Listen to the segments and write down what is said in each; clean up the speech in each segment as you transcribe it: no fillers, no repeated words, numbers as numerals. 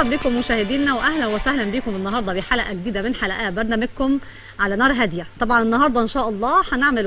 بكم مشاهدينا واهلا وسهلا بكم النهارده بحلقه جديده من حلقات برنامجكم على نار هاديه. طبعا النهارده ان شاء الله هنعمل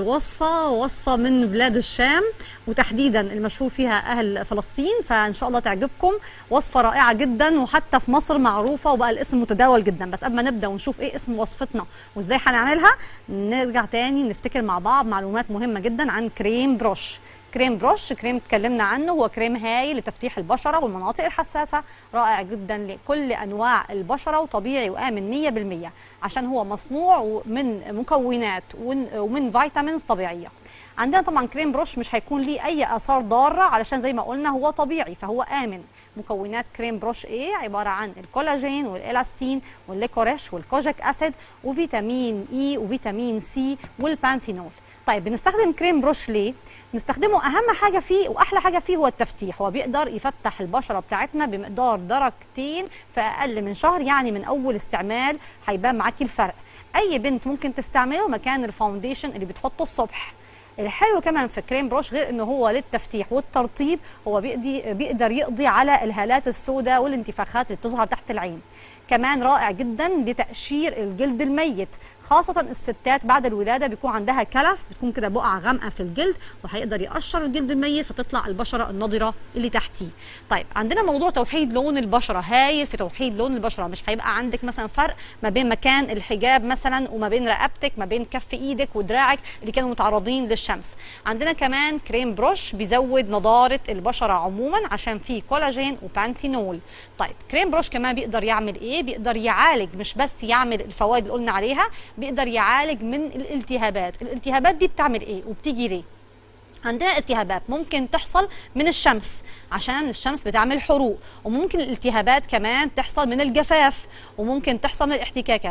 وصفه من بلاد الشام وتحديدا المشهور فيها اهل فلسطين، فان شاء الله تعجبكم. وصفه رائعه جدا وحتى في مصر معروفه وبقى الاسم متداول جدا. بس قبل ما نبدا ونشوف ايه اسم وصفتنا وازاي هنعملها، نرجع تاني نفتكر مع بعض معلومات مهمه جدا عن كريم بروش. كريم بروش كريم اتكلمنا عنه، هو كريم هايل لتفتيح البشره والمناطق الحساسه، رائع جدا لكل انواع البشره وطبيعي وامن 100% عشان هو مصنوع من مكونات ومن فيتامينز طبيعيه. عندنا طبعا كريم بروش مش هيكون ليه اي اثار ضاره علشان زي ما قلنا هو طبيعي فهو امن. مكونات كريم بروش ايه؟ عباره عن الكولاجين والالاستين والليكوريش والكوجيك اسيد وفيتامين اي وفيتامين سي والبانثينول. طيب بنستخدم كريم بروش ليه؟ نستخدمه اهم حاجه فيه واحلى حاجه فيه هو التفتيح. هو بيقدر يفتح البشره بتاعتنا بمقدار درجتين في اقل من شهر، يعني من اول استعمال هيبان معاكي الفرق. اي بنت ممكن تستعمله مكان الفاونديشن اللي بتحطه الصبح. الحلو كمان في كريم بروش غير انه هو للتفتيح والترطيب، هو بيقدر يقضي على الهالات السوداء والانتفاخات اللي بتظهر تحت العين. كمان رائع جدا لتقشير الجلد الميت، خاصة الستات بعد الولادة بيكون عندها كلف، بتكون كده بقعة غامقة في الجلد، وهيقدر يقشر الجلد الميت فتطلع البشرة النضرة اللي تحتيه. طيب عندنا موضوع توحيد لون البشرة، هايل في توحيد لون البشرة. مش هيبقى عندك مثلا فرق ما بين مكان الحجاب مثلا وما بين رقبتك، ما بين كف ايدك ودراعك اللي كانوا متعرضين للشمس. عندنا كمان كريم بروش بيزود نضارة البشرة عموما عشان فيه كولاجين وبانثينول. طيب كريم بروش كمان بيقدر يعمل ايه؟ بيقدر يعالج، مش بس يعمل الفوائد اللي قلنا عليها، بيقدر يعالج من الالتهابات. الالتهابات دي بتعمل ايه وبتيجي ليه؟ عندنا التهابات ممكن تحصل من الشمس عشان الشمس بتعمل حروق، وممكن الالتهابات كمان تحصل من الجفاف، وممكن تحصل من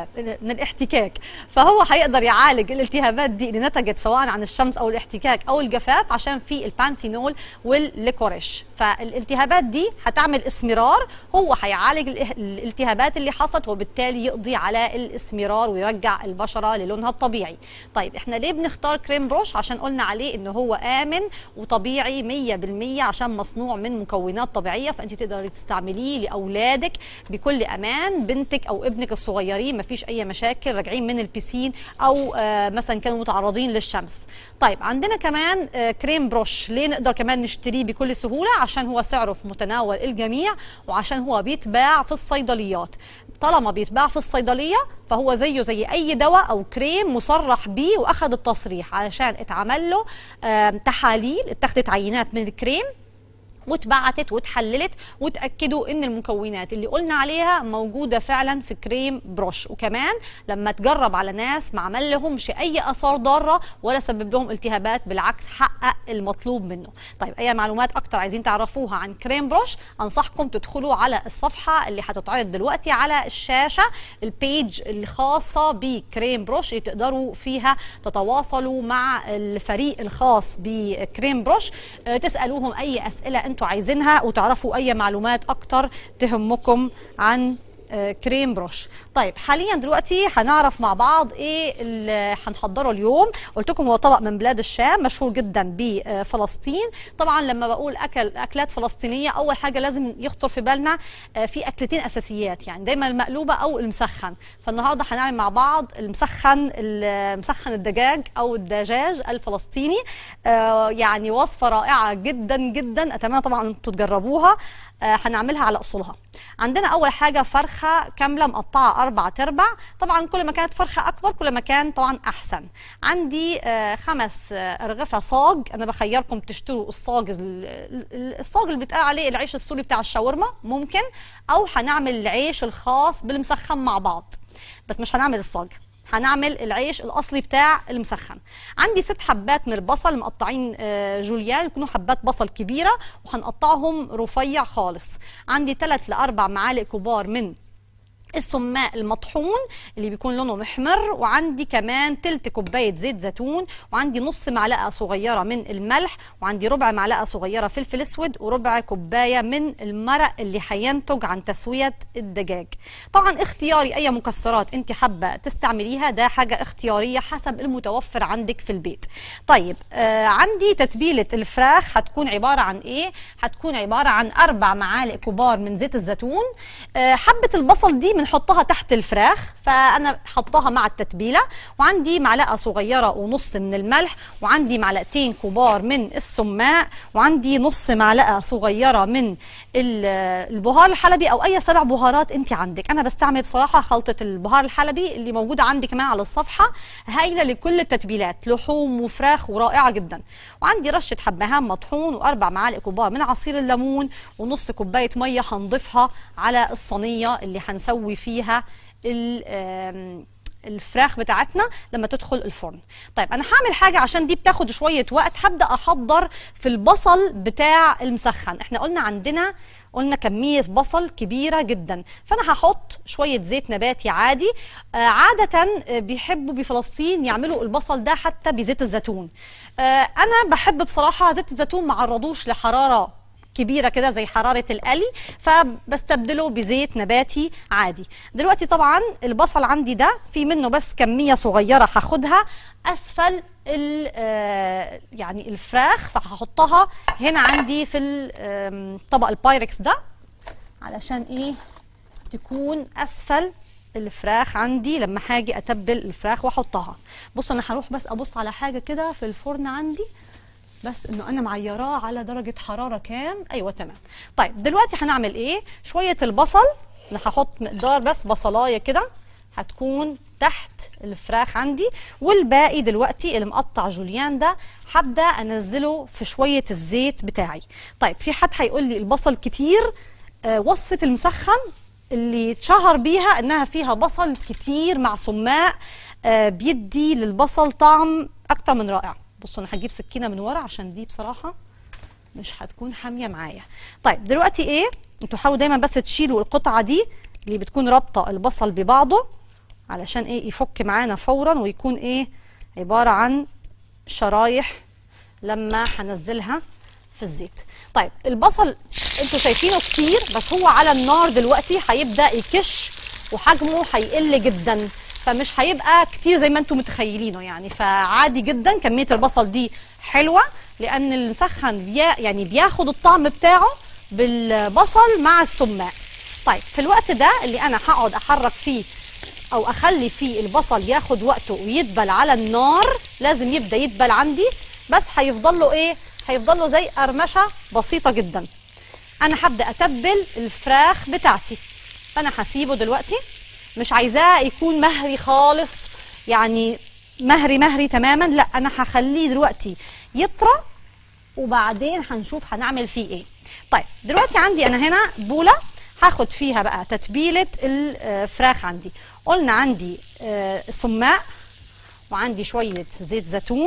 الاحتكاك. فهو هيقدر يعالج الالتهابات دي اللي نتجت سواء عن الشمس او الاحتكاك او الجفاف عشان في البانثينول والليكوريش. فالالتهابات دي هتعمل اسمرار، هو هيعالج الالتهابات اللي حصلت وبالتالي يقضي على الاسمرار ويرجع البشره للونها الطبيعي. طيب احنا ليه بنختار كريم بروش؟ عشان قلنا عليه انه هو آمن وطبيعي 100% عشان مصنوع من مكونات طبيعية، فأنت تقدري تستعمليه لأولادك بكل أمان. بنتك أو ابنك الصغيرين مفيش أي مشاكل، راجعين من البسين أو مثلا كانوا متعرضين للشمس. طيب عندنا كمان كريم بروش ليه نقدر كمان نشتريه بكل سهولة؟ عشان هو سعره في متناول الجميع وعشان هو بيتباع في الصيدليات. طالما بيتباع في الصيدلية فهو زيه زي أي دواء أو كريم مصرح بيه وأخذ التصريح علشان اتعمل له تحاليل، اتخذت عينات من الكريم واتبعتت واتحللت وتأكدوا ان المكونات اللي قلنا عليها موجودة فعلا في كريم بروش. وكمان لما تجرب على ناس ما عمل لهمش اي اثار ضارة ولا سبب لهم التهابات، بالعكس حقق المطلوب منه. طيب اي معلومات اكتر عايزين تعرفوها عن كريم بروش، انصحكم تدخلوا على الصفحة اللي هتتعرض دلوقتي على الشاشة، البيج الخاصة بكريم بروش اللي تقدروا فيها تتواصلوا مع الفريق الخاص بكريم بروش، تسألوهم اي اسئلة انتوا عايزينها وتعرفوا اي معلومات اكتر تهمكم عن كريم بروش. طيب حاليا دلوقتي هنعرف مع بعض ايه اللي هنحضره اليوم. قلت لكم هو طبق من بلاد الشام مشهور جدا بفلسطين. طبعا لما بقول اكلات فلسطينيه اول حاجه لازم يخطر في بالنا في اكلتين اساسيات، يعني دايما المقلوبه او المسخن. فالنهارده هنعمل مع بعض المسخن الدجاج او الدجاج الفلسطيني. يعني وصفه رائعه جدا جدا، اتمنى طبعا انتوا تجربوها. هنعملها على اصولها. عندنا اول حاجه فرخه كامله مقطعه 4/4. طبعا كل ما كانت فرخه اكبر كل ما كان طبعا احسن. عندي 5 ارغفه صاج. انا بخيركم تشتروا الصاج اللي بيتقال عليه العيش السوري بتاع الشاورما ممكن، او هنعمل العيش الخاص بالمسخن مع بعض، بس مش هنعمل الصاج، هنعمل العيش الاصلي بتاع المسخن. عندي 6 حبات من البصل مقطعين جوليان، يكونوا حبات بصل كبيره وهنقطعهم رفيع خالص. عندي 3 ل 4 معالق كبار من السماق المطحون اللي بيكون لونه محمر، وعندي كمان تلت كوبايه زيت زيتون، وعندي نص معلقه صغيره من الملح، وعندي ربع معلقه صغيره فلفل اسود، وربع كوبايه من المرق اللي هينتج عن تسويه الدجاج. طبعا اختياري اي مكسرات انت حابه تستعمليها، ده حاجه اختياريه حسب المتوفر عندك في البيت. طيب عندي تتبيله الفراخ هتكون عباره عن ايه؟ هتكون عباره عن 4 معالق كبار من زيت الزيتون. حبه البصل دي بنحطها تحت الفراخ، فانا حطها مع التتبيله، وعندي معلقه صغيره ونص من الملح، وعندي معلقتين كبار من السماق، وعندي نص معلقه صغيره من البهار الحلبي او اي 7 بهارات انت عندك. انا بستعمل بصراحه خلطه البهار الحلبي اللي موجوده عندي كمان على الصفحه، هايله لكل التتبيلات، لحوم وفراخ ورائعه جدا. وعندي رشه حبهان مطحون، و4 معالق كبار من عصير الليمون، ونص كوبايه ميه هنضيفها على الصينيه اللي هنسوي فيها الفراخ بتاعتنا لما تدخل الفرن. طيب انا هعمل حاجه عشان دي بتاخد شويه وقت، هبدا احضر في البصل بتاع المسخن. احنا قلنا كميه بصل كبيره جدا، فانا هحط شويه زيت نباتي عادي. عاده بيحبوا بفلسطين يعملوا البصل ده حتى بزيت الزيتون. انا بحب بصراحه زيت الزيتون ما عرضوش لحراره كبيره كده زي حراره القلي، فبستبدله بزيت نباتي عادي. دلوقتي طبعا البصل عندي ده في منه بس كميه صغيره هاخدها اسفل يعني الفراخ، فهحطها هنا عندي في الطبق البايركس ده علشان ايه تكون اسفل الفراخ عندي لما هاجي اتبل الفراخ واحطها. بص انا هروح بس ابص على حاجه كده في الفرن عندي، بس انه انا معيراه على درجه حراره كام. ايوه تمام. طيب دلوقتي هنعمل ايه؟ شويه البصل، انا هحط مقدار بس بصلايه كده هتكون تحت الفراخ عندي، والباقي دلوقتي اللي مقطع جوليان ده هبدا انزله في شويه الزيت بتاعي. طيب في حد هيقول لي البصل كتير. وصفه المسخن اللي اتشهر بيها انها فيها بصل كتير مع سماق، بيدي للبصل طعم اكتر من رائع. بصوا انا هجيب سكينه من ورا عشان دي بصراحه مش هتكون حاميه معايا. طيب دلوقتي ايه، انتوا حاولوا دايما بس تشيلوا القطعه دي اللي بتكون رابطه البصل ببعضه علشان ايه يفك معانا فورا ويكون ايه عباره عن شرايح لما هنزلها في الزيت. طيب البصل انتوا شايفينه كتير، بس هو على النار دلوقتي هيبدا يكش وحجمه هيقل جدا، فمش هيبقى كتير زي ما انتم متخيلينه يعني. فعادي جدا كميه البصل دي حلوه، لان المسخن يعني بياخد الطعم بتاعه بالبصل مع السماق. طيب في الوقت ده اللي انا هقعد احرك فيه او اخلي فيه البصل ياخد وقته ويدبل على النار، لازم يبدا يدبل عندي، بس هيفضل له ايه، هيفضل له زي قرمشه بسيطه جدا. انا هبدا اتبل الفراخ بتاعتي، فانا هسيبه دلوقتي، مش عايزاه يكون مهري خالص يعني مهري تماما، لا انا هخليه دلوقتي يطرى وبعدين هنشوف هنعمل فيه ايه. طيب دلوقتي عندي انا هنا بوله هاخد فيها بقى تتبيله الفراخ عندي. قلنا عندي سماق، وعندي شويه زيت زيتون،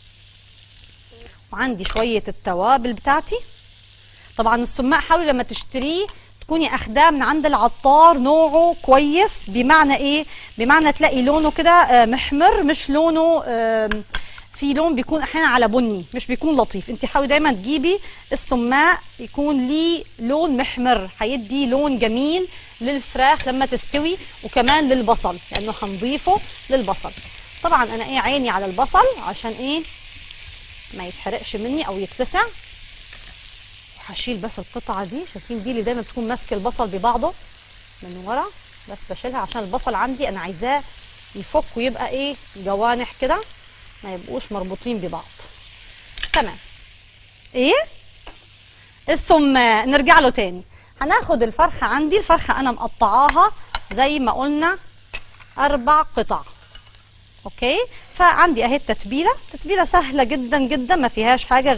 وعندي شويه التوابل بتاعتي. طبعا السماق حاولي لما تشتريه تكوني اخداه من عند العطار نوعه كويس. بمعنى ايه؟ بمعنى تلاقي لونه كده محمر، مش لونه في لون بيكون احيانا على بني، مش بيكون لطيف. انت حاولي دايما تجيبي السماق يكون ليه لون محمر، هيدي لون جميل للفراخ لما تستوي، وكمان للبصل لانه هنضيفه للبصل. طبعا انا ايه عيني على البصل عشان ايه ما يتحرقش مني او يتلسع. هشيل بس القطعه دي، شايفين دي اللي دايما بتكون ماسكه البصل ببعضه من ورا، بس بشيلها عشان البصل عندي انا عايزاه يفك ويبقى ايه جوانح كده، ما يبقوش مربوطين ببعض. تمام. ايه السماق نرجع له تاني. هناخد الفرخه عندي، الفرخه انا مقطعاها زي ما قلنا 4 قطع. اوكي، فعندي اهي التتبيله، تتبيله سهله جدا جدا ما فيهاش حاجه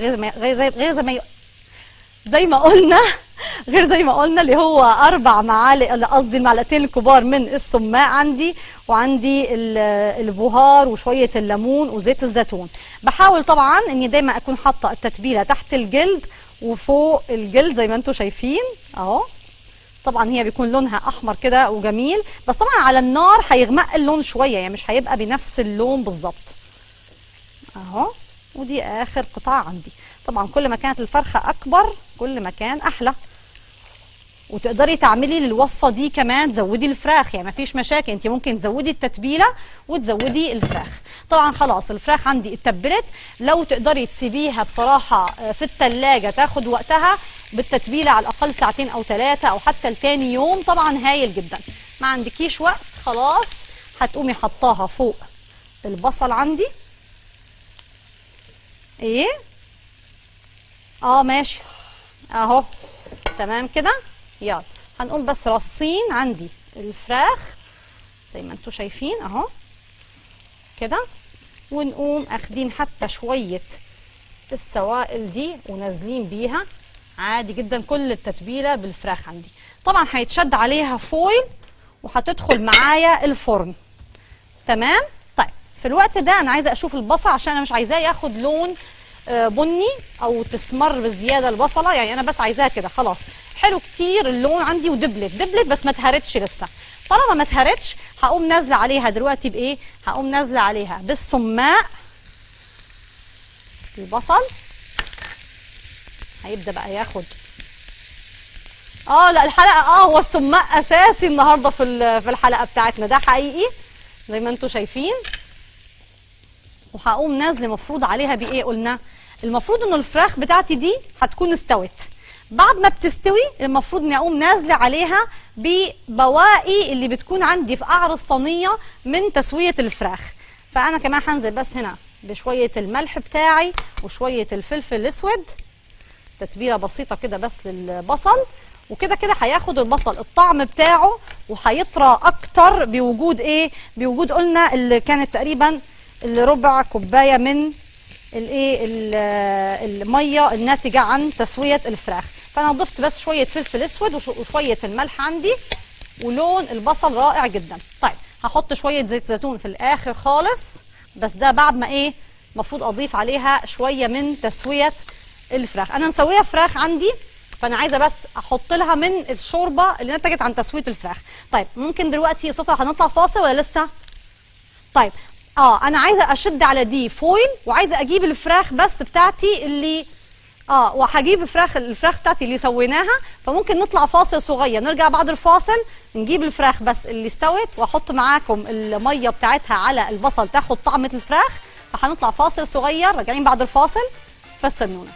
غير زي ما قلنا اللي هو 4 معالق، قصدي المعلقتين الكبار من السماق عندي، وعندي البهار وشويه الليمون وزيت الزيتون. بحاول طبعا اني دايما اكون حاطه التتبيله تحت الجلد وفوق الجلد زي ما انتم شايفين اهو، طبعا هي بيكون لونها احمر كده وجميل، بس طبعا على النار هيغمق اللون شويه، يعني مش هيبقى بنفس اللون بالظبط اهو. ودي اخر قطعه عندي. طبعا كل ما كانت الفرخه اكبر كل ما كان احلى، وتقدري تعملي للوصفه دي كمان تزودي الفراخ، يعني مفيش مشاكل، انت ممكن تزودي التتبيله وتزودي الفراخ. طبعا خلاص الفراخ عندي اتبلت، لو تقدري تسيبيها بصراحه في التلاجة تاخد وقتها بالتتبيله على الاقل ساعتين او 3 او حتى لتاني يوم طبعا هايل جدا. ما عندكيش وقت خلاص هتقومي حطاها فوق البصل عندي. ايه ماشي اهو تمام كده. يلا هنقوم بس رصين عندي الفراخ زي ما انتوا شايفين اهو كده، ونقوم اخدين حتى شويه السوائل دي ونازلين بيها عادي جدا كل التتبيله بالفراخ عندي. طبعا هيتشد عليها فويل وهتدخل معايا الفرن تمام. طيب في الوقت ده انا عايزه اشوف البصل عشان انا مش عايزاه ياخد لون بني او تسمر بزياده البصله، يعني انا بس عايزاها كده خلاص حلو كتير اللون عندي ودبلت بس ما اتهرتش لسه. طالما ما اتهرتش هقوم نازله عليها دلوقتي بايه؟ هقوم نازله عليها بالسماق. البصل هيبدا بقى ياخد لا الحلقه هو السماق اساسي النهارده في الحلقه بتاعتنا، ده حقيقي زي ما انتوا شايفين. وهقوم نازله مفروض عليها بايه؟ قلنا المفروض ان الفراخ بتاعتي دي هتكون استوت. بعد ما بتستوي المفروض اني اقوم نازله عليها ببواقي اللي بتكون عندي في قعر الصينيه من تسويه الفراخ. فانا كمان هنزل بس هنا بشويه الملح بتاعي وشويه الفلفل الاسود، تتبيله بسيطه كده بس للبصل. وكده كده هياخد البصل الطعم بتاعه وهيطرى اكتر بوجود ايه؟ بوجود قلنا اللي كانت تقريبا ربع كوبايه من الميه الناتجه عن تسويه الفراخ. فانا ضفت بس شويه فلفل اسود وشويه الملح عندي، ولون البصل رائع جدا. طيب هحط شويه زيت زيتون في الاخر خالص، بس ده بعد ما ايه؟ المفروض اضيف عليها شويه من تسويه الفراخ. انا مسويه فراخ عندي فانا عايزه بس احط لها من الشوربه اللي نتجت عن تسويه الفراخ. طيب ممكن دلوقتي يا استاذه هنطلع فاصل ولا لسه؟ طيب انا عايزه اشد على دي فويل، وعايزه اجيب الفراخ بس بتاعتي اللي وهجيب الفراخ بتاعتي اللي سويناها. فممكن نطلع فاصل صغير، نرجع بعد الفاصل نجيب الفراخ بس اللي استوت واحط معاكم الميه بتاعتها على البصل تاخد طعمه الفراخ. فهنطلع فاصل صغير، راجعين بعد الفاصل فاستنونا.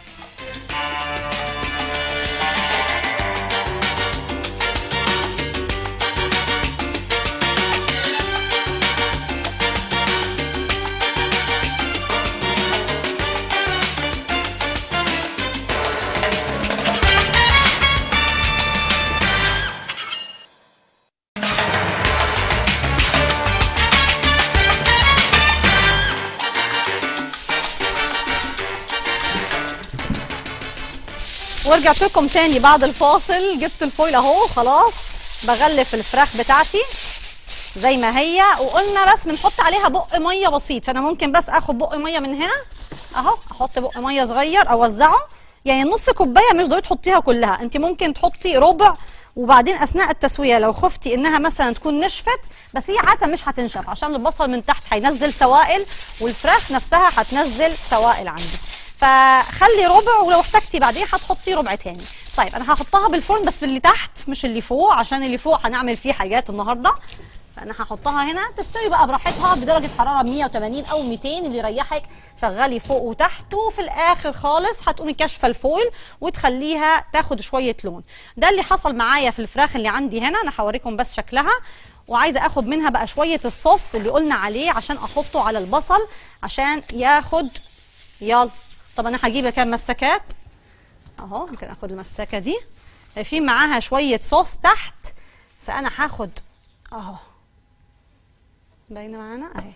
ورجعت لكم تاني بعد الفاصل. جبت الفويل اهو خلاص، بغلف الفراخ بتاعتي زي ما هي، وقلنا بس بنحط عليها بق ميه بسيط. فانا ممكن بس اخد بق ميه من هنا اهو، احط بق ميه صغير اوزعه، يعني نص كوبايه مش ضروري تحطيها كلها، انت ممكن تحطي ربع. وبعدين اثناء التسويه لو خفتي انها مثلا تكون نشفت، بس هي عاده مش هتنشف عشان البصل من تحت هينزل سوائل والفراخ نفسها هتنزل سوائل عندي. فخلي ربع، ولو احتجتي بعدين هتحطي ربع تاني. طيب انا هحطها بالفرن بس اللي تحت مش اللي فوق، عشان اللي فوق هنعمل فيه حاجات النهارده. فانا هحطها هنا تستوي بقى براحتها بدرجه حراره 180 او 200 اللي يريحك. شغلي فوق وتحت، وفي الاخر خالص هتقومي كاشفه الفويل وتخليها تاخد شويه لون. ده اللي حصل معايا في الفراخ اللي عندي هنا. انا هوريكم بس شكلها، وعايزه اخد منها بقى شويه الصوص اللي قلنا عليه عشان احطه على البصل عشان ياخد. يلا طب انا هجيب كام مسكات اهو، ممكن اخد المسكه دي في معاها شويه صوص تحت. فانا هاخد اهو، باينه معانا اهي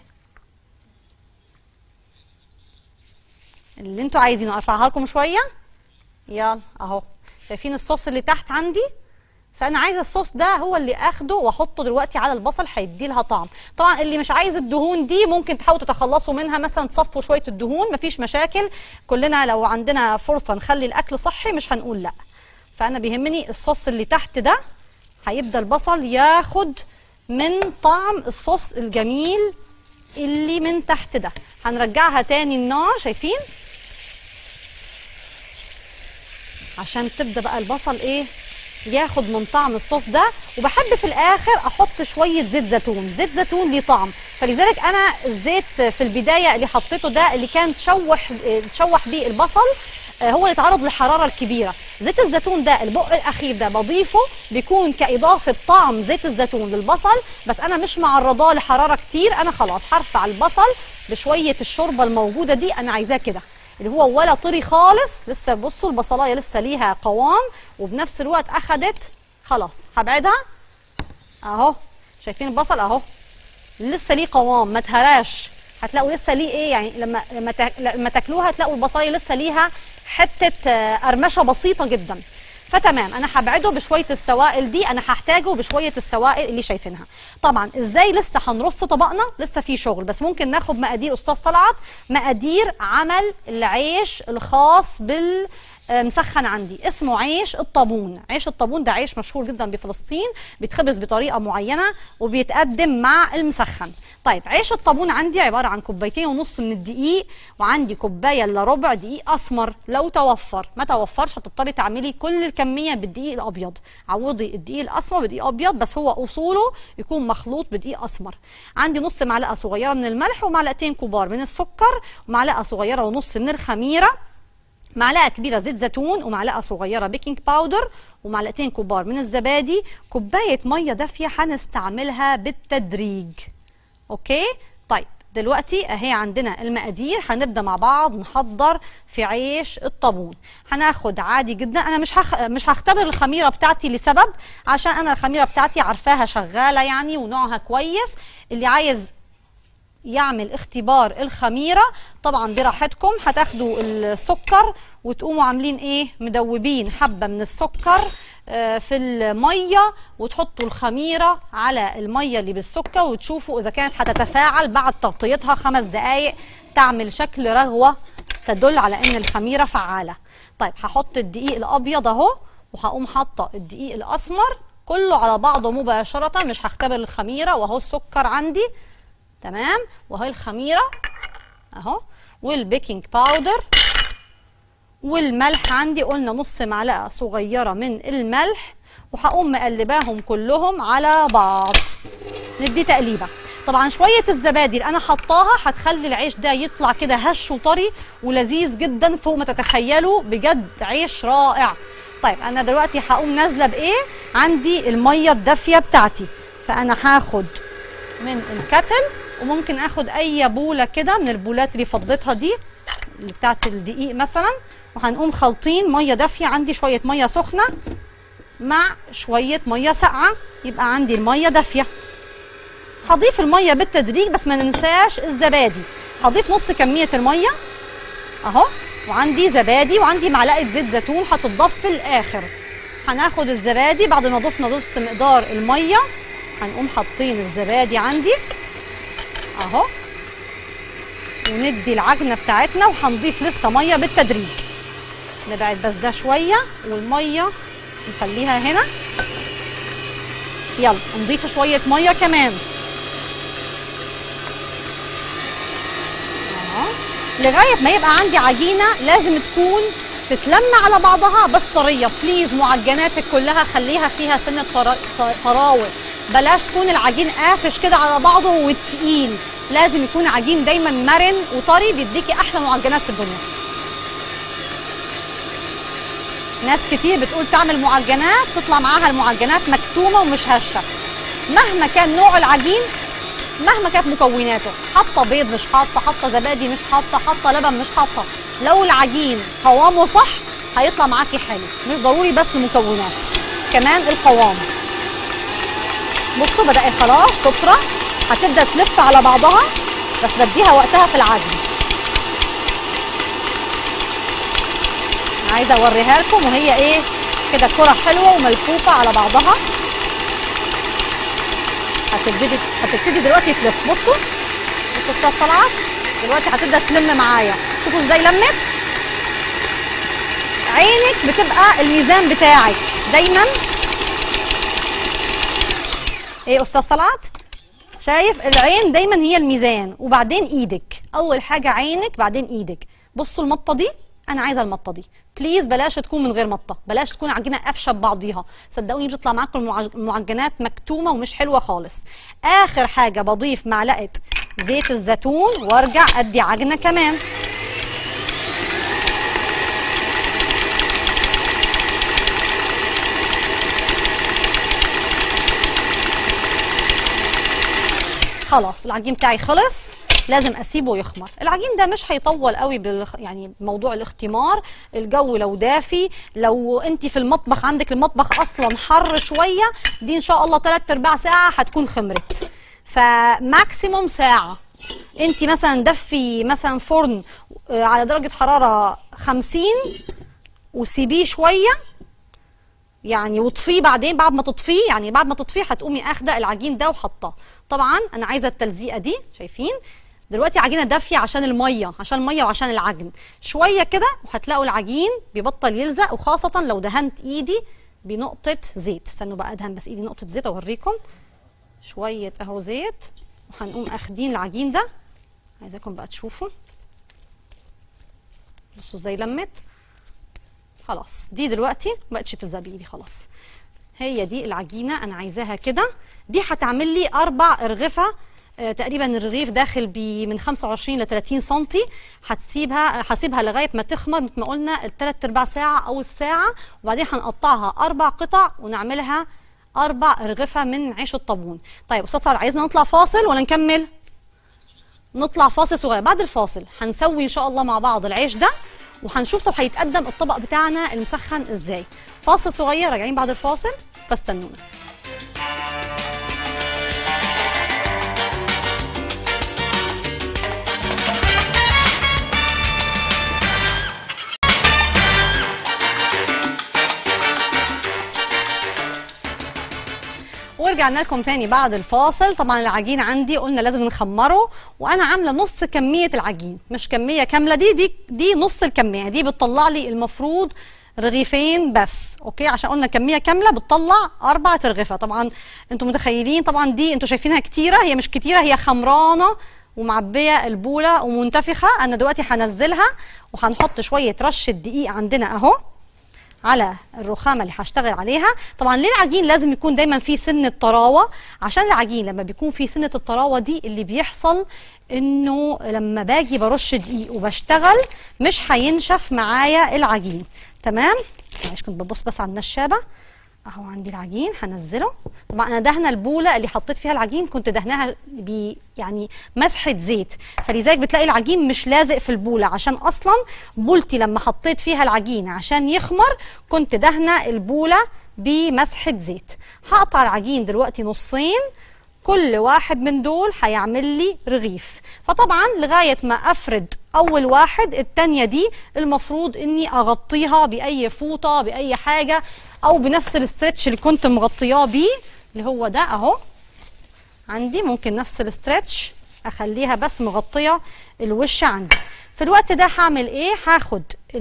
اللي انتوا عايزينه. ارفعها لكم شويه، يلا اهو شايفين الصوص اللي تحت عندي. فانا عايزه الصوص ده هو اللي اخده واحطه دلوقتي على البصل، هيدي لها طعم. طبعا اللي مش عايز الدهون دي ممكن تحاولوا تتخلصوا منها، مثلا تصفوا شويه الدهون مفيش مشاكل. كلنا لو عندنا فرصه نخلي الاكل صحي مش هنقول لا. فانا بيهمني الصوص اللي تحت ده هيبدا البصل ياخد من طعم الصوص الجميل اللي من تحت ده. هنرجعها تاني النار، شايفين؟ عشان تبدا بقى البصل ايه ياخد من طعم الصوص ده. وبحب في الاخر احط شويه زيت زيتون، زيت زيتون ليه طعم، فلذلك انا الزيت في البدايه اللي حطيته ده اللي كان تشوح بيه البصل هو اللي اتعرض للحراره الكبيره. زيت الزيتون ده البق الاخير ده بضيفه بيكون كاضافه طعم زيت الزيتون للبصل، بس انا مش معرضاه لحراره كتير. انا خلاص هرفع البصل بشويه الشوربه الموجوده دي، انا عايزاه كده اللي هو ولا طري خالص، لسه بصوا البصلايه لسه ليها قوام وبنفس الوقت اخدت خلاص. هبعدها اهو، شايفين البصل اهو لسه ليه قوام ما اتهراش. هتلاقوا لسه ليه ايه يعني لما تاكلوها هتلاقوا البصلايه لسه ليها حته قرمشه بسيطه جدا. فتمام، انا هبعده بشويه السوائل دي، انا هحتاجه بشويه السوائل اللي شايفينها. طبعا ازاي لسه هنرص طبقنا، لسه في شغل، بس ممكن ناخد مقادير استاذ طلعت، مقادير عمل العيش الخاص مسخن عندي، اسمه عيش الطابون. عيش الطابون ده عيش مشهور جدا بفلسطين، بيتخبز بطريقه معينه وبيتقدم مع المسخن. طيب عيش الطابون عندي عباره عن 2.5 كوباية من الدقيق، وعندي 1 كوباية الا ربع دقيق اسمر لو توفر. ما توفرش هتضطري تعملي كل الكميه بالدقيق الابيض، عوضي الدقيق الاسمر بدقيق ابيض، بس هو اصوله يكون مخلوط بدقيق اسمر. عندي نص معلقه صغيره من الملح، ومعلقتين كبار من السكر، ومعلقه صغيره ونص من الخميره، معلقه كبيره زيت زيتون، ومعلقه صغيره بيكنج باودر، ومعلقتين كبار من الزبادي، كوبايه ميه دافيه هنستعملها بالتدريج. اوكي؟ طيب دلوقتي اهي عندنا المقادير، هنبدا مع بعض نحضر في عيش الطابون. هناخد عادي جدا، انا مش هختبر الخميره بتاعتي لسبب، عشان انا الخميره بتاعتي عارفاها شغاله يعني ونوعها كويس. اللي عايز يعمل اختبار الخميره طبعا براحتكم، هتاخدوا السكر وتقوموا عاملين ايه، مدوبين حبه من السكر في الميه، وتحطوا الخميره على الميه اللي بالسكر، وتشوفوا اذا كانت هتتفاعل بعد تغطيتها 5 دقائق، تعمل شكل رغوه تدل على ان الخميره فعاله. طيب هحط الدقيق الابيض اهو، وهقوم حاطه الدقيق الاسمر كله على بعضه مباشره، مش هختبر الخميره. واهو السكر عندي تمام، وهي الخميره اهو، والبيكنج باودر، والملح عندي قلنا نص معلقه صغيره من الملح، وهقوم مقلباهم كلهم على بعض. ندي تقليبه. طبعا شويه الزبادي اللي انا حطاها هتخلي العيش ده يطلع كده هش وطري ولذيذ جدا فوق ما تتخيلوا، بجد عيش رائع. طيب انا دلوقتي هقوم نازله بايه، عندي الميه الدافيه بتاعتي، فانا هاخد من الكتل، وممكن اخد اي بوله كده من البولات اللي فضيتها دي اللي بتاعت الدقيق مثلا، وهنقوم خالطين ميه دافيه. عندي شويه ميه سخنه مع شويه ميه ساقعه، يبقى عندي الميه دافيه. هضيف الميه بالتدريج، بس ما ننساش الزبادي. هضيف نص كميه الميه اهو، وعندي زبادي، وعندي معلقه زيت زيتون هتضاف في الاخر. هناخد الزبادي بعد ما ضفنا نص مقدار الميه، هنقوم حاطين الزبادي عندي اهو، وندي العجنه بتاعتنا، وهنضيف لسه ميه بالتدريج. نبعد بس ده شويه، والميه نخليها هنا. يلا نضيف شويه ميه كمان اهو، لغايه ما يبقى عندي عجينه لازم تكون تتلم على بعضها بس طريه. بليز معجناتك كلها خليها فيها سنه طراوه، بلاش تكون العجين قافش كده على بعضه وتقيل، لازم يكون عجين دايما مرن وطري، بيديكي احلى معجنات في الدنيا. ناس كتير بتقول تعمل معجنات تطلع معاها المعجنات مكتومه ومش هشه. مهما كان نوع العجين، مهما كانت مكوناته، حاطه بيض مش حاطه زبادي مش حاطه لبن مش حاطه، لو العجين قوامه صح هيطلع معاكي حلو. مش ضروري بس المكونات، كمان القوام. بصوا بدأت خلاص تطرى، هتبدأ تلف على بعضها، بس بديها وقتها في العجن. عايزه اوريها لكم وهي ايه كده كرة حلوه وملفوفه على بعضها. هتبتدي دلوقتي تلف. بصوا استاذ طلعت دلوقتي هتبدا تلم معايا. شوفوا ازاي لمت. عينك بتبقى الميزان بتاعك دايما، ايه استاذ طلعت؟ شايف العين دايما هي الميزان، وبعدين ايدك. اول حاجه عينك بعدين ايدك. بصوا المطه دي، انا عايزه المطه دي بليز، بلاش تكون من غير مطه، بلاش تكون عجينه قافشه ببعضيها، صدقوني بتطلع معاكم المعجنات مكتومه ومش حلوه خالص. اخر حاجه بضيف معلقه زيت الزيتون وارجع ادي عجنه كمان. خلاص العجين بتاعي خلص، لازم اسيبه يخمر. العجين ده مش هيطول قوي يعني موضوع الاختمار. الجو لو دافي، لو انت في المطبخ عندك المطبخ اصلا حر شويه، دي ان شاء الله 3/4 ساعه هتكون خمرت. فماكسيموم ساعه. انت مثلا دفي مثلا فرن على درجه حراره 50 وسيبيه شويه يعني، وطفيه بعدين. بعد ما تطفيه يعني بعد ما تطفيه هتقومي اخده العجين ده وحطاه. طبعا انا عايزه التلزيقه دي، شايفين دلوقتي عجينه دافيه عشان الميه وعشان العجن. شويه كده وهتلاقوا العجين بيبطل يلزق، وخاصه لو دهنت ايدي بنقطه زيت. استنوا بقى ادهن بس ايدي نقطه زيت اوريكم. شويه اهو زيت، وهنقوم اخدين العجين ده. عايزاكم بقى تشوفوا، بصوا ازاي لمت. خلاص دي دلوقتي مبقتش تلزق بايدي خلاص. هي دي العجينه انا عايزاها كده. دي هتعمل لي 4 أرغفة تقريبا. الرغيف داخل من 25 ل 30 سم. هسيبها لغايه ما تخمر مثل ما قلنا 3/4 ساعه او الساعه، وبعدين هنقطعها 4 قطع ونعملها 4 أرغفة من عيش الطابون. طيب استاذ سعد، عايزنا نطلع فاصل ولا نكمل؟ نطلع فاصل صغير. بعد الفاصل هنسوي ان شاء الله مع بعض العيش ده، وهنشوف طب هيتقدم الطبق بتاعنا المسخن ازاي. فاصل صغير، راجعين بعد الفاصل فاستنونا. ورجعنا لكم تاني بعد الفاصل. طبعا العجين عندي قلنا لازم نخمره، وانا عامله نص كميه العجين، مش كميه كامله. دي نص الكميه. دي بتطلع لي المفروض رغيفين بس، اوكي، عشان قلنا كميه كامله بتطلع 4 أرغفة. طبعا انتم متخيلين، طبعا دي انتم شايفينها كتيره، هي مش كتيره، هي خمرانه ومعبيه البوله ومنتفخه. انا دلوقتي هنزلها وهنحط شويه رشه دقيق عندنا اهو على الرخامه اللي هشتغل عليها. طبعا ليه العجين لازم يكون دايما فيه سنه طراوه؟ عشان العجين لما بيكون فيه سنه الطراوه دي اللي بيحصل انه لما باجي برش دقيق وبشتغل مش هينشف معايا العجين. تمام؟ معلش كنت ببص بس على النشابه اهو. عندي العجين هنزله. طبعا انا دهنه البوله اللي حطيت فيها العجين كنت دهناها يعني مسحه زيت، فلذلك بتلاقي العجين مش لازق في البوله، عشان اصلا بولتي لما حطيت فيها العجين عشان يخمر كنت دهنه البوله بمسحه زيت. هقطع العجين دلوقتي نصين، كل واحد من دول هيعمل لي رغيف. فطبعا لغايه ما افرد اول واحد، التانيه دي المفروض اني اغطيها باي فوطه باي حاجه، او بنفس الاسترتش اللي كنت مغطياه بيه اللي هو ده اهو. عندي ممكن نفس الاسترتش اخليها بس مغطيه الوش عندي. في الوقت ده هعمل ايه؟ هاخد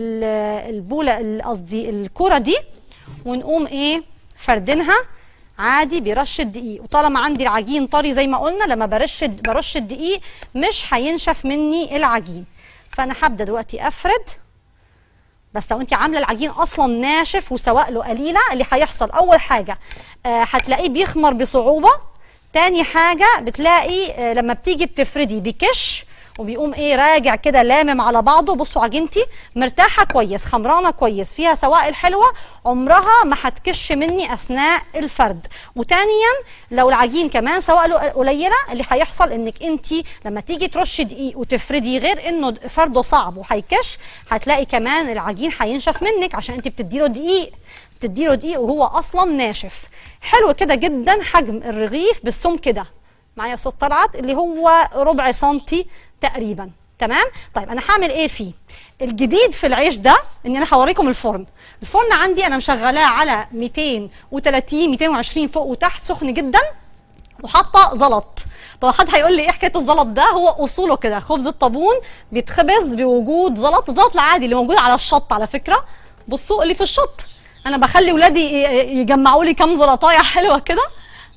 البوله قصدي الكوره دي ونقوم ايه فردينها عادي برشه دقيق. وطالما عندي العجين طري زي ما قلنا، لما برش الدقيق مش هينشف مني العجين. فانا هبدا دلوقتي افرد. بس لو انت عامله العجين اصلا ناشف وسوائله قليله، اللي هيحصل اول حاجه هتلاقيه بيخمر بصعوبه. تاني حاجه بتلاقي لما بتيجي بتفردي بيكش وبيقوم ايه راجع كده لامم على بعضه. بصوا عجينتي مرتاحه كويس، خمرانه كويس، فيها سوائل حلوه، عمرها ما هتكش مني اثناء الفرد. وتانيا لو العجين كمان سوائله قليله، اللي هيحصل انك انت لما تيجي ترشي دقيق وتفردي، غير انه فرده صعب وهيكش، هتلاقي كمان العجين هينشف منك عشان انت بتديله دقيق وهو اصلا ناشف. حلو كده جدا حجم الرغيف بالسمك ده معايا يا استاذ طلعت، اللي هو ربع سنتي تقريبا. تمام؟ طيب انا هعمل ايه فيه؟ الجديد في العيش ده ان انا هوريكم الفرن. الفرن عندي انا مشغلاه على 230 220 فوق وتحت، سخن جدا، وحاطه زلط. طب حد هيقول لي ايه حكايه الزلط ده؟ هو اصوله كده، خبز الطابون بيتخبز بوجود زلط. الزلط العادي اللي موجود على الشط على فكره، بصوا اللي في الشط. انا بخلي ولادي يجمعوا لي كام زلطايه حلوه كده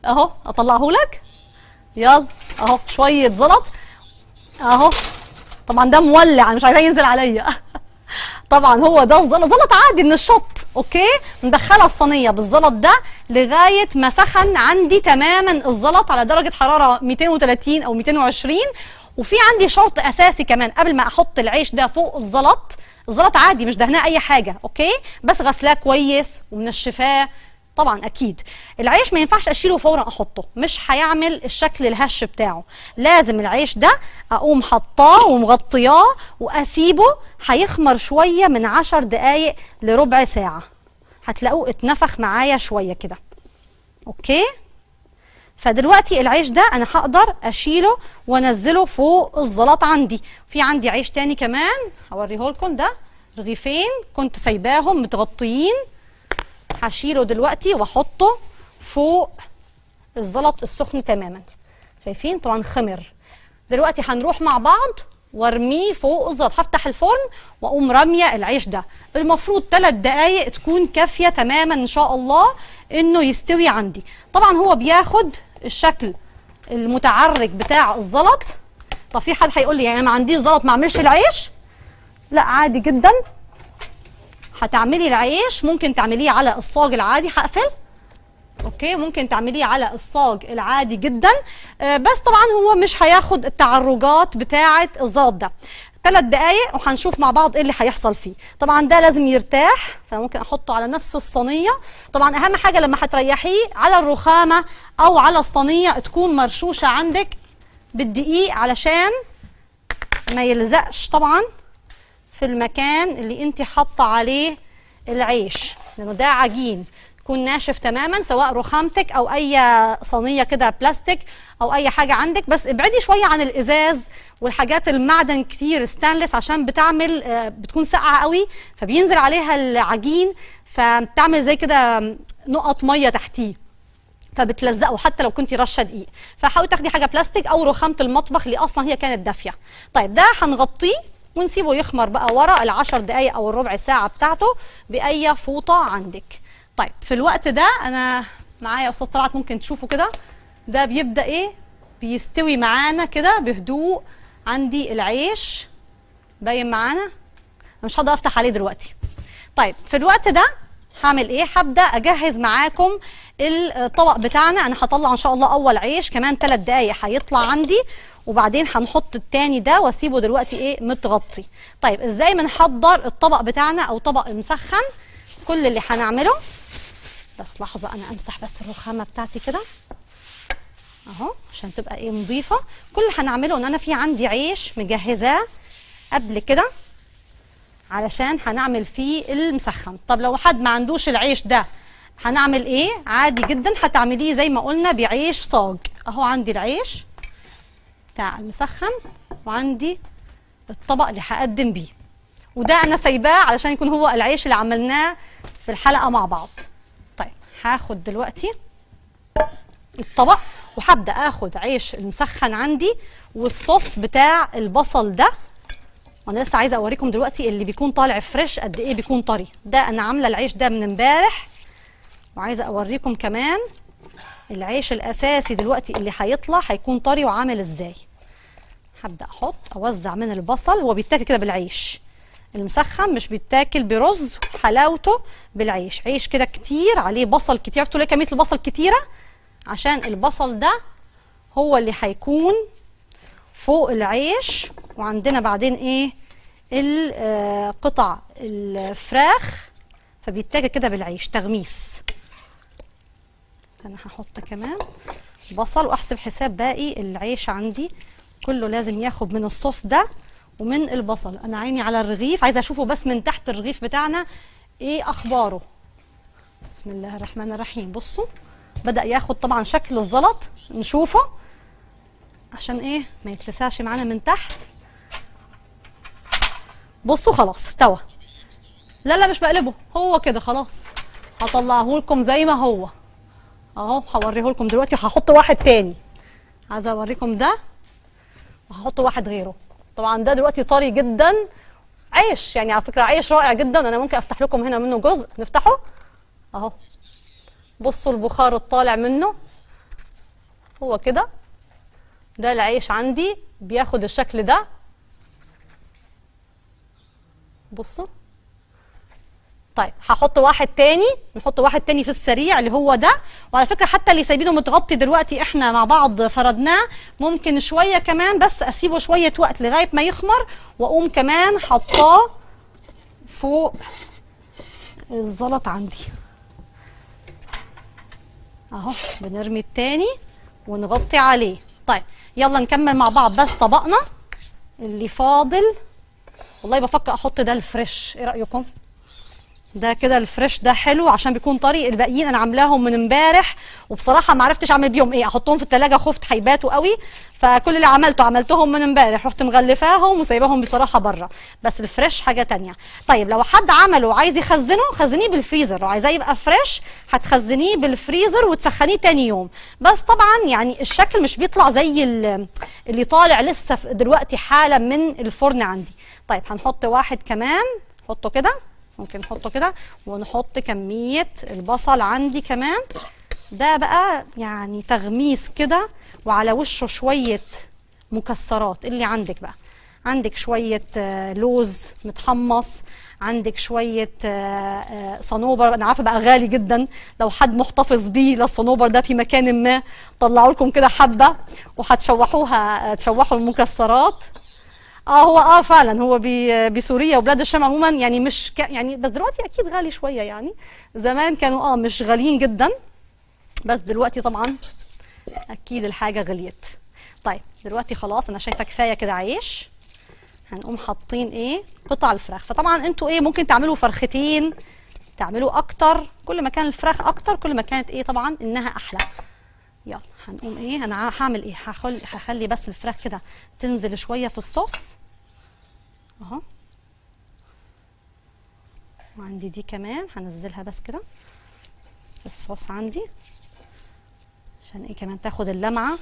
اهو اطلعه لك. يلا اهو شويه زلط اهو. طبعا ده مولع، انا مش عايزاه ينزل عليا. طبعا هو ده الزلط، زلط عادي من الشط. اوكي، مدخله الصينيه بالزلط ده لغايه ما سخن عندي تماما الزلط على درجه حراره 230 او 220. وفي عندي شرط اساسي كمان قبل ما احط العيش ده فوق الزلط. الزلط عادي مش دهناه اي حاجه، اوكي، بس غسلاه كويس ومنشفاه. طبعا اكيد العيش ما ينفعش اشيله فورا احطه، مش هيعمل الشكل الهش بتاعه. لازم العيش ده اقوم حطاه ومغطياه واسيبه هيخمر شويه من 10 دقايق لربع ساعه. هتلاقوه اتنفخ معايا شويه كده. اوكي، فدلوقتي العيش ده انا هقدر اشيله وانزله فوق الزلط. في عندي عيش تاني كمان هوريه لكم، ده رغيفين كنت سايباهم متغطيين، هشيله دلوقتي واحطه فوق الزلط السخن تماما. شايفين طبعا خمر. دلوقتي هنروح مع بعض وارميه فوق الزلط. هفتح الفرن واقوم راميه العيش ده. المفروض 3 دقايق تكون كافيه تماما ان شاء الله انه يستوي عندي. طبعا هو بياخد الشكل المتعرج بتاع الزلط. طب في حد هيقول لي يعني انا ما عنديش زلط ما اعملش العيش؟ لا عادي جدا، هتعملي العيش ممكن تعمليه على الصاج العادي. هقفل. اوكي، ممكن تعمليه على الصاج العادي جدا، بس طبعا هو مش هياخد التعرجات بتاعه الزلط ده. 3 دقايق وهنشوف مع بعض ايه اللي هيحصل فيه. طبعا ده لازم يرتاح، فممكن احطه على نفس الصينيه. طبعا اهم حاجه لما هتريحيه على الرخامه او على الصينيه تكون مرشوشه عندك بالدقيق علشان ما يلزقش طبعا في المكان اللي انت حاطه عليه العيش، لانه ده عجين يكون ناشف تماما، سواء رخامتك او اي صينيه كده بلاستيك او اي حاجه عندك. بس ابعدي شويه عن الازاز والحاجات المعدن كتير ستانلس، عشان بتكون ساقعه قوي فبينزل عليها العجين فبتعمل زي كده نقط ميه تحتيه فبتلزقه حتى لو كنتي رشه دقيق. فحاولي تاخدي حاجه بلاستيك او رخامه المطبخ اللي اصلا هي كانت دافيه. طيب ده هنغطيه ونسيبه يخمر بقى ورا ال10 دقايق او الربع ساعه بتاعته باي فوطه عندك. طيب في الوقت ده انا معايا استاذ طلعت، ممكن تشوفوا كده ده بيبدا ايه بيستوي معانا كده بهدوء. عندي العيش باين معانا، انا مش هقدر افتح عليه دلوقتي. طيب في الوقت ده هعمل ايه؟ هبدا اجهز معاكم الطبق بتاعنا. انا هطلع ان شاء الله اول عيش كمان 3 دقايق هيطلع عندي، وبعدين هنحط التاني ده واسيبه دلوقتي ايه متغطي. طيب ازاي بنحضر الطبق بتاعنا او طبق مسخن؟ كل اللي هنعمله، بس لحظه انا امسح بس الرخامه بتاعتي كده اهو عشان تبقى ايه نظيفه. كل اللي هنعمله ان انا في عندي عيش مجهزاه قبل كده علشان هنعمل فيه المسخن. طب لو حد ما عندوش العيش ده هنعمل ايه؟ عادي جدا هتعمليه زي ما قلنا بعيش صاج. اهو عندي العيش بتاع المسخن وعندي الطبق اللي هقدم بيه، وده انا سايباه علشان يكون هو العيش اللي عملناه في الحلقه مع بعض. طيب هاخد دلوقتي الطبق وهبدا اخد عيش المسخن عندي والصوص بتاع البصل ده. وانا لسه عايزه اوريكم دلوقتي اللي بيكون طالع فريش قد ايه بيكون طري. ده انا عامله العيش ده من امبارح، وعايزه اوريكم كمان العيش الاساسي دلوقتي اللي هيطلع هيكون طري وعامل ازاي. هبدا احط اوزع من البصل. هو بيتاكل كده بالعيش المسخن، مش بيتاكل برز. حلاوته بالعيش، عيش كده كتير عليه بصل كتير. عرفتوا ليه كميه البصل كتيره؟ عشان البصل ده هو اللي هيكون فوق العيش. وعندنا بعدين ايه قطع الفراخ فبيتاكل كده بالعيش تغميس. انا هحط كمان بصل واحسب حساب باقي العيش عندي كله لازم ياخد من الصوص ده ومن البصل. انا عيني على الرغيف، عايزه اشوفه بس من تحت الرغيف بتاعنا ايه اخباره. بسم الله الرحمن الرحيم. بصوا بدأ ياخد طبعا شكل الزلط، نشوفه عشان ايه ما يتلسعش معانا من تحت. بصوا خلاص استوى. لا مش بقلبه، هو كده خلاص. هطلعه لكم زي ما هو اهو. هوريه لكم دلوقتي وهحط واحد تاني. عايزه اوريكم ده وهحط واحد غيره. طبعا ده دلوقتي طري جدا، عيش يعني على فكره عيش رائع جدا. انا ممكن افتح لكم هنا منه جزء، نفتحه اهو. بصوا البخار الطالع منه هو كده، ده العيش عندي بياخد الشكل ده. بصوا. طيب هحط واحد تاني، نحط واحد تاني في السريع اللي هو ده. وعلى فكره حتى اللي سايبينه متغطي دلوقتي احنا مع بعض فردناه، ممكن شويه كمان بس اسيبه شويه وقت لغايه ما يخمر، واقوم كمان حطاه فوق الزلط عندي اهو. بنرمي التاني ونغطي عليه. طيب يلا نكمل مع بعض بس طبقنا اللي فاضل. والله بفكر احط ده الفريش، ايه رايكم؟ ده كده الفريش ده حلو عشان بيكون طري. الباقيين انا عاملاهم من امبارح وبصراحه ما عرفتش اعمل بيهم ايه، احطهم في التلاجة خفت هيباتوا قوي، فكل اللي عملتهم من امبارح، رحت مغلفاهم وسايباهم بصراحه بره. بس الفريش حاجه تانية. طيب لو حد عمله وعايز يخزنه، خزنيه بالفريزر. لو عايزاه يبقى فريش هتخزنيه بالفريزر وتسخنيه تاني يوم. بس طبعا يعني الشكل مش بيطلع زي اللي طالع لسه دلوقتي حالا من الفرن عندي. طيب هنحط واحد كمان، نحطه كده، ممكن نحطه كده، ونحط كمية البصل عندي كمان. ده بقى يعني تغميس كده، وعلى وشه شوية مكسرات اللي عندك بقى. عندك شوية لوز متحمص، عندك شوية صنوبر. أنا عارفة بقى غالي جدا، لو حد محتفظ بيه للصنوبر ده في مكان ما طلعوا لكم كده حبة وهتشوحوها، تشوحوا المكسرات. هو فعلا هو بسوريا وبلاد الشام عموما يعني مش يعني، بس دلوقتي اكيد غالي شويه يعني. زمان كانوا مش غاليين جدا، بس دلوقتي طبعا اكيد الحاجه غليت. طيب دلوقتي خلاص انا شايفه كفايه كده عيش. هنقوم حاطين ايه؟ قطع الفراخ. فطبعا انتوا ايه ممكن تعملوا فرختين، تعملوا اكتر. كل ما كان الفراخ اكتر كل ما كانت ايه طبعا انها احلى. يلا هنقوم ايه، انا هعمل ايه، هخلي بس الفراخ كده تنزل شويه في الصوص اهو. وعندي دي كمان هنزلها بس كده في الصوص عندي عشان ايه كمان تاخد اللمعه.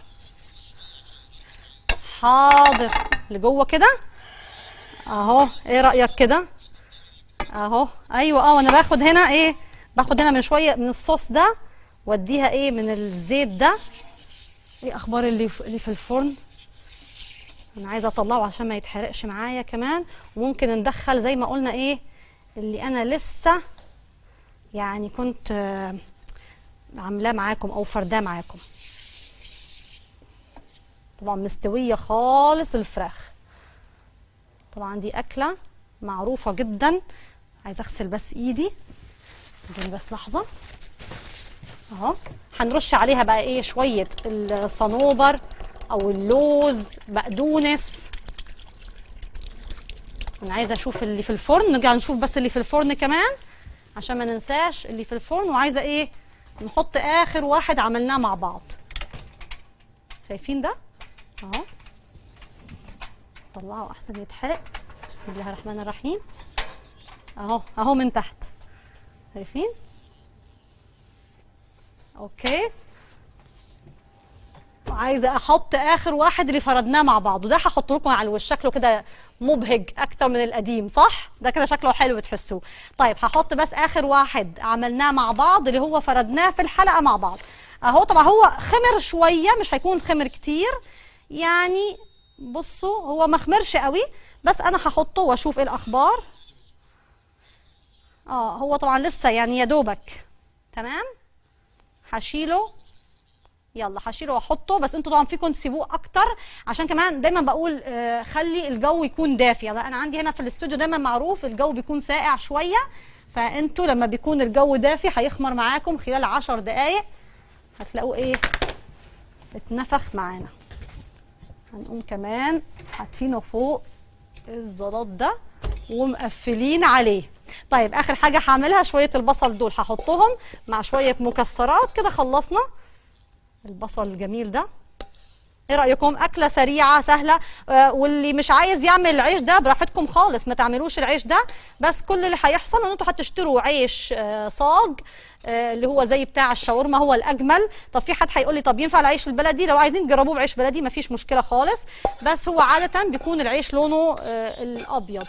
حاضر لجوه كده اهو. ايه رايك كده اهو؟ ايوه وانا باخد هنا ايه، باخد هنا من شويه من الصوص ده واديها ايه من الزيت ده. ايه اخبار اللي في الفرن؟ انا عايزه اطلعه عشان ما يتحرقش معايا كمان. وممكن ندخل زي ما قلنا ايه اللي انا لسه يعني كنت عاملاه معاكم او فرداه معاكم. طبعا مستويه خالص الفراخ. طبعا دي اكله معروفه جدا. عايزه اغسل بس ايدي، ادوني بس لحظه اهو. هنرش عليها بقى ايه شويه الصنوبر او اللوز، بقدونس. انا عايزه اشوف اللي في الفرن، نرجع نشوف بس اللي في الفرن كمان عشان ما ننساش اللي في الفرن. وعايزه ايه نحط اخر واحد عملناه مع بعض. شايفين ده اهو؟ طلعه احسن يتحرق. بسم الله الرحمن الرحيم اهو من تحت، شايفين؟ اوكي. وعايزه احط اخر واحد اللي فردناه مع بعض، وده هحط لكم على الوش. شكله كده مبهج اكتر من القديم صح؟ ده كده شكله حلو تحسوه. طيب هحط بس اخر واحد عملناه مع بعض اللي هو فردناه في الحلقه مع بعض اهو. طبعا هو خمر شويه، مش هيكون خمر كتير يعني. بصوا هو ما خمرش قوي، بس انا هحطه واشوف ايه الاخبار. هو طبعا لسه يعني يا دوبك تمام. هشيله، يلا هشيله واحطه. بس انتوا طبعا فيكم تسيبوه اكتر عشان كمان دايما بقول خلي الجو يكون دافي. يعني انا عندي هنا في الاستوديو دايما معروف الجو بيكون ساقع شويه، فانتوا لما بيكون الجو دافي هيخمر معاكم خلال 10 دقائق هتلاقوه ايه اتنفخ معانا. هنقوم كمان حاطينه فوق الزلط ده ومقفلين عليه. طيب اخر حاجه هعملها شويه البصل دول هحطهم مع شويه مكسرات كده. خلصنا البصل الجميل ده. ايه رايكم؟ اكله سريعه سهله. واللي مش عايز يعمل العيش ده براحتكم خالص، ما تعملوش العيش ده. بس كل اللي هيحصل ان انتوا هتشتروا عيش صاج اللي هو زي بتاع الشاورما، هو الاجمل. طب في حد هيقول لي طب ينفع العيش البلدي؟ لو عايزين تجربوه بعيش بلدي مفيش مشكله خالص، بس هو عاده بيكون العيش لونه الابيض.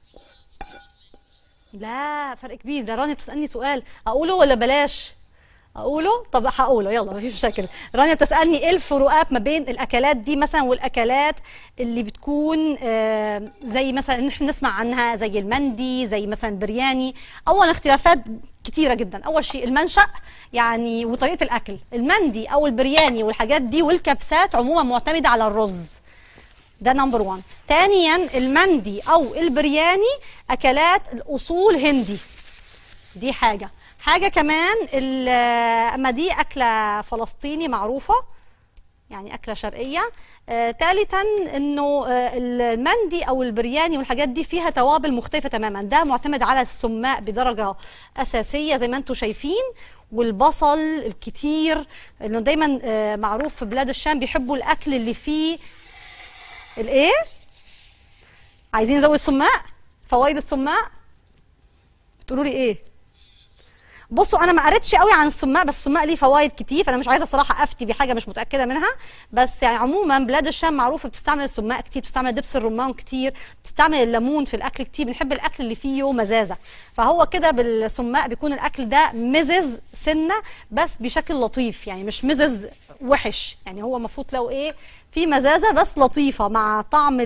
لا فرق كبير. ده راني بتسالني سؤال اقوله ولا بلاش؟ اقوله؟ طب هقوله، يلا مفيش مشاكل. رانيا بتسالني ايه الفروقات ما بين الاكلات دي مثلا والاكلات اللي بتكون زي مثلا ان احنا نسمع عنها زي المندي، زي مثلا البرياني. اول اختلافات كتيره جدا. اول شيء المنشأ يعني وطريقه الاكل. المندي او البرياني والحاجات دي والكبسات عموما معتمده على الرز، ده نمبر 1. ثانيا المندي او البرياني اكلات الاصول هندي، دي حاجه كمان. اما دي اكله فلسطيني معروفه، يعني اكله شرقيه. ثالثا انه المندي او البرياني والحاجات دي فيها توابل مختلفه تماما، ده معتمد على السماق بدرجه اساسيه زي ما انتم شايفين، والبصل الكتير، انه دايما معروف في بلاد الشام بيحبوا الاكل اللي فيه الايه؟ عايزين نزود سماق؟ فوائد السماق بتقولوا لي ايه؟ بصوا انا ما قريتش قوي عن السماق، بس السماق ليه فوائد كتير، فانا مش عايزه بصراحه افتي بحاجه مش متاكده منها. بس يعني عموما بلاد الشام معروفه بتستعمل السماق كتير، بتستعمل دبس الرمان كتير، بتستعمل الليمون في الاكل كتير، بنحب الاكل اللي فيه مزازه. فهو كده بالسماق بيكون الاكل ده مزز سنه بس بشكل لطيف، يعني مش مزز وحش، يعني هو المفروض لو ايه في مزازه بس لطيفه مع طعم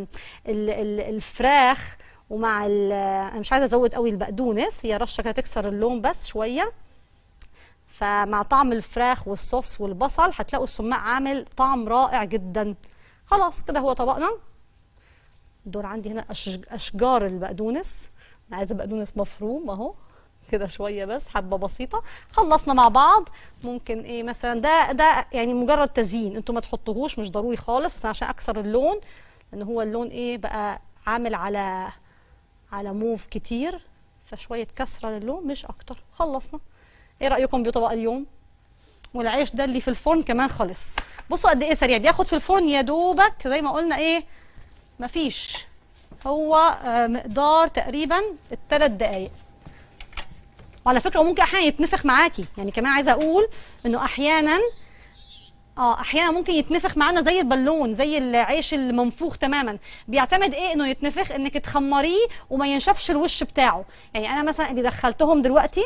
الفراخ، ومع انا مش عايزه ازود قوي البقدونس، هي رشه كده تكسر اللون بس شويه. فمع طعم الفراخ والصوص والبصل هتلاقوا السماق عامل طعم رائع جدا. خلاص كده هو طبقنا. دول عندي هنا اشجار البقدونس، انا عايزه بقدونس مفروم اهو كده شويه بس حبه بسيطه. خلصنا مع بعض. ممكن ايه مثلا ده يعني مجرد تزيين، انتوا ما تحطوهوش مش ضروري خالص، بس عشان اكسر اللون، لان هو اللون ايه بقى عامل على موف كتير، فشويه كسره للون مش اكتر. خلصنا. ايه رايكم بطبق اليوم؟ والعيش ده اللي في الفرن كمان خلص. بصوا قد ايه سريع بياخد في الفرن، يا دوبك زي ما قلنا ايه مفيش، هو مقدار تقريبا ال3 دقايق. وعلى فكره ممكن احيانا يتنفخ معاكي، يعني كمان عايزه اقول انه احيانا ممكن يتنفخ معانا زي البالون، زي العيش المنفوخ تماما. بيعتمد ايه انه يتنفخ؟ انك تخمريه وما ينشفش الوش بتاعه. يعني انا مثلا اللي دخلتهم دلوقتي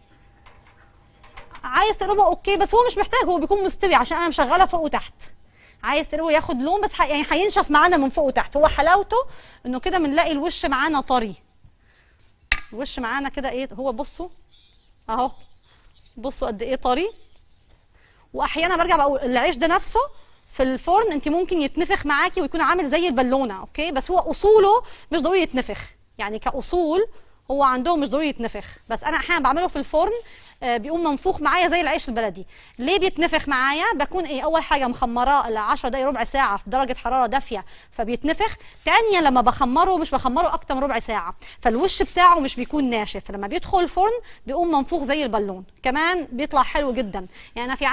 عايز تقلبه اوكي، بس هو مش محتاج، هو بيكون مستوي عشان انا مشغله فوق وتحت. عايز تقلبه ياخد لون بس يعني هينشف معانا من فوق وتحت. هو حلاوته انه كده بنلاقي الوش معانا طري، الوش معانا كده ايه، هو بصوا اهو، بصوا قد ايه طري. واحيانا برجع بقول العيش ده نفسه في الفرن انت ممكن يتنفخ معاكي ويكون عامل زي البالونه، اوكي، بس هو اصوله مش ضروري يتنفخ، يعني كاصول هو عندهم مش ضروري يتنفخ، بس انا احيانا بعمله في الفرن بيقوم منفوخ معايا زي العيش البلدي. ليه بيتنفخ معايا؟ بكون ايه، اول حاجه مخمراه ل 10 دقايق ربع ساعه في درجه حراره دافيه فبيتنفخ. ثانيا لما بخمره مش بخمره اكتر من ربع ساعه، فالوش بتاعه مش بيكون ناشف، فلما بيدخل الفرن بيقوم منفوخ زي البالون، كمان بيطلع حلو جدا. يعني انا في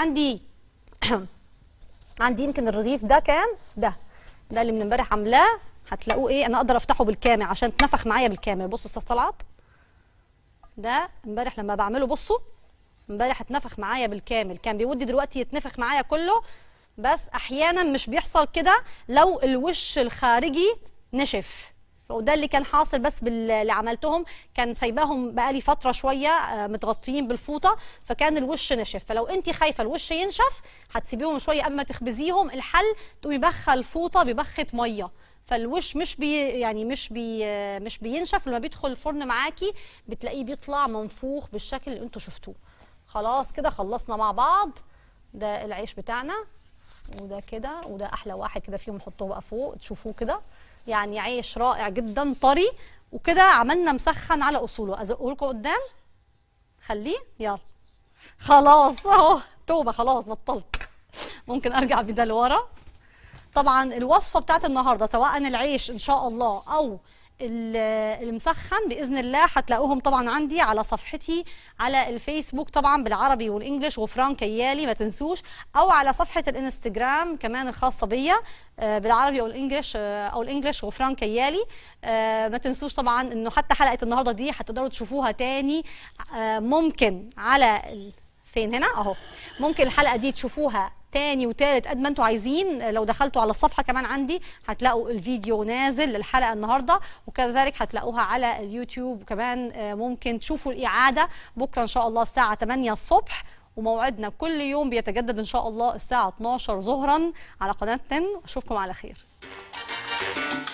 عندي يمكن الرغيف ده كان ده اللي من امبارح عاملاه، هتلاقوه ايه، انا اقدر افتحه بالكامل عشان اتنفخ معايا بالكامل. بصوا استاذ طلعت، ده امبارح لما بعمله بصوا امبارح اتنفخ معايا بالكامل، كان بيودي دلوقتي يتنفخ معايا كله. بس احيانا مش بيحصل كده لو الوش الخارجي نشف، وده اللي كان حاصل. بس باللي عملتهم كان سايباهم بقالي فتره شويه متغطيين بالفوطه، فكان الوش نشف. فلو انت خايفه الوش ينشف هتسيبيهم شويه قبل ما تخبزيهم، الحل تقومي بخه الفوطه ببخه ميه، فالوش مش بينشف. لما بيدخل الفرن معاكي بتلاقيه بيطلع منفوخ بالشكل اللي انتوا شفتوه. خلاص كده خلصنا مع بعض. ده العيش بتاعنا، وده كده، وده احلى واحد كده فيهم نحطه بقى فوق تشوفوه كده، يعني عيش رائع جدا طري. وكده عملنا مسخن على اصوله. ازقه لكم قدام، خليه يلا. خلاص اهو توبه، خلاص بطلت، ممكن ارجع بده لورا. طبعا الوصفه بتاعت النهارده سواء العيش ان شاء الله او المسخن باذن الله هتلاقوهم طبعا عندي على صفحتي على الفيسبوك طبعا بالعربي والانجليش غفران كيالي ما تنسوش، او على صفحه الانستجرام كمان الخاصه بيا بالعربي او الانجليش غفران كيالي. ما تنسوش طبعا انه حتى حلقه النهارده دي هتقدروا تشوفوها تاني، ممكن على فين هنا اهو، ممكن الحلقه دي تشوفوها تاني وتالت قد ما انتوا عايزين. لو دخلتوا على الصفحه كمان عندي هتلاقوا الفيديو نازل للحلقه النهارده، وكذلك هتلاقوها على اليوتيوب. وكمان ممكن تشوفوا الاعاده بكره ان شاء الله الساعه 8 الصبح، وموعدنا كل يوم بيتجدد ان شاء الله الساعه 12 ظهرا على قناه 10. اشوفكم على خير.